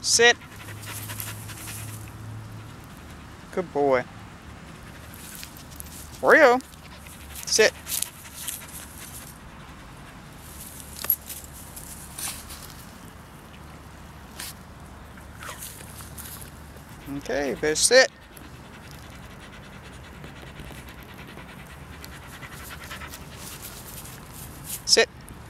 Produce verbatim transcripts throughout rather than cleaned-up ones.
Sit. Good boy. Oreo. Sit. Okay, better sit. Sit.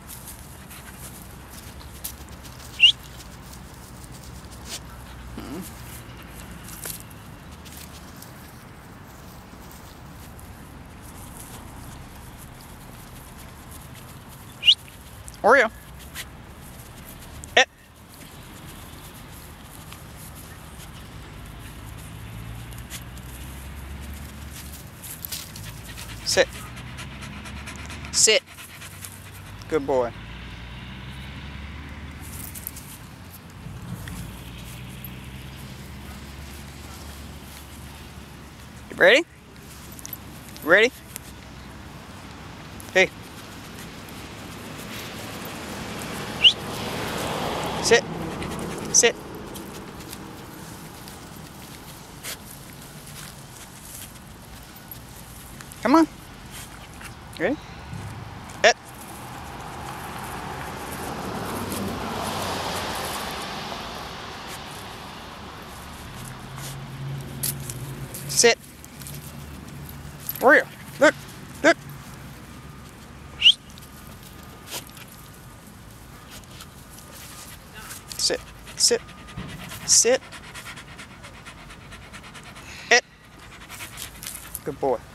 Oreo. Sit. Sit. Sit. Good boy. You ready? Ready? Hey. Sit. Sit. Come on. Ready? Sit. Sit. Oreo. Look. Look. Sit. Sit. Sit. Sit. Good boy.